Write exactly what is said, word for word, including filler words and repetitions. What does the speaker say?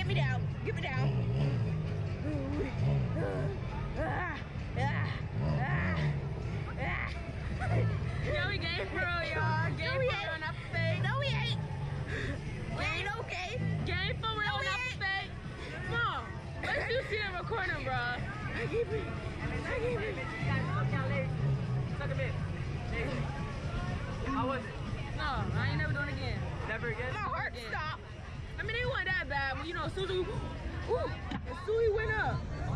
me down. Get me down. Yo, we gay for real, y'all. Gay No, for we real ain't. on upper fake. No, we ain't. We ain't okay. Gay for real No, on we upper ain't. fake. Mom, let's do see the recording, bro. I keep it. I keep it. Suck a bit. How was it? No, I ain't never doing it again. Never again? My heart stopped. I mean, it wasn't that bad, but you know, as soon as we, ooh, as soon as we went up,